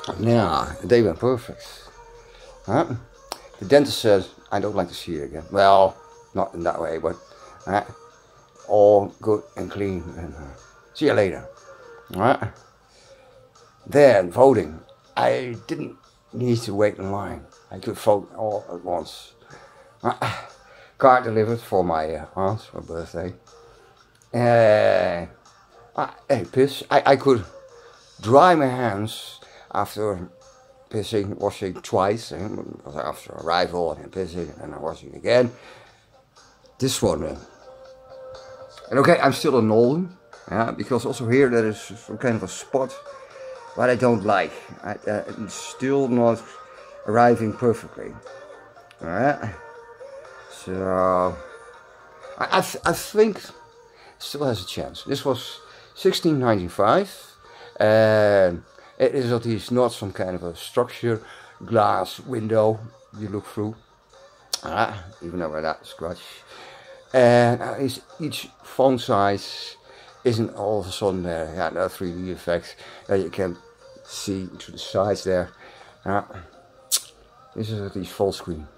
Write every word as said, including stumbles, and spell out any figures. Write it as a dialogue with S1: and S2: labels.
S1: Yeah, they went perfect. Huh? The dentist said, I don't like to see it again. Well, not in that way, but uh, all good and clean. And uh, see you later. Right? Then voting. I didn't need to wait in line. I could vote all at once. Uh, card delivered for my uh, aunt for birthday. Uh, I, hey, piss. I, I could dry my hands after pissing, washing twice, eh, after arrival and pissing and then washing again. This one, uh, and okay, I'm still in Nolden, yeah, because also here there is some kind of a spot what I don't like. I, uh, it's still not arriving perfectly. Alright, so I, I, I think it still has a chance. This was sixteen ninety-five, and it is at least not some kind of a structure, glass window you look through. Ah, even though that scratch. And at least each font size isn't all of a sudden there. Yeah, no three D effect that you can see to the sides there. Uh, this is at least full screen.